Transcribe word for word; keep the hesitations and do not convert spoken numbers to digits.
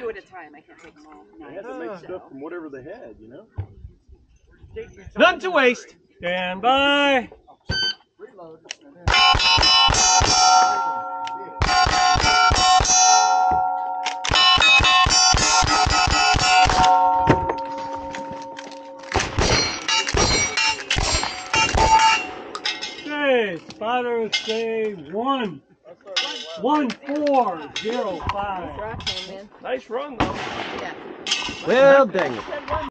two at a time. I can't take them all. They had to make stuff from whatever they had, you know? None to waste. Stand by. Reload. Okay, spotter say one. One four zero five. Rock him, man. Nice run though. Yeah. Well, dang it.